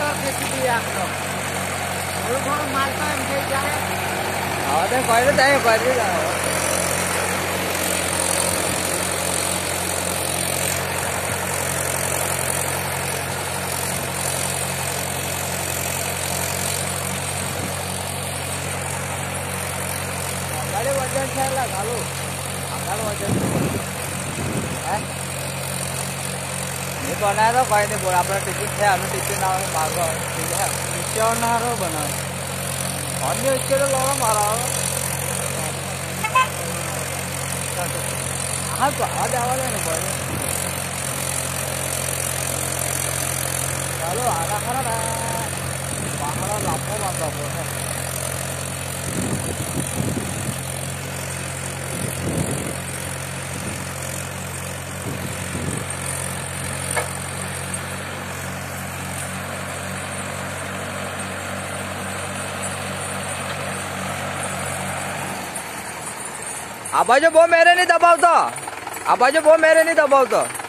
ખેંચી દઈએ આખો થોડું ઘણું મારતા એમ થઈ જાય હવે તો કરી જાય કરી જાય આગળ વજન છે એટલે ચાલુ આગળ વજન હે नहीं बनाया तो कोई नहीं बोला अपना टिफिन है हमें टिफिन ना मारो ठीक है नीचे ना रो बना अन्य इसके तो लोग मारा हाँ तो आ जावा नहीं बोले चलो आधा खरा ना बाहर लापो बंदा बोले आ बाजू वो मेरे नहीं दबावता आ बाजू वो मेरे नहीं दबावता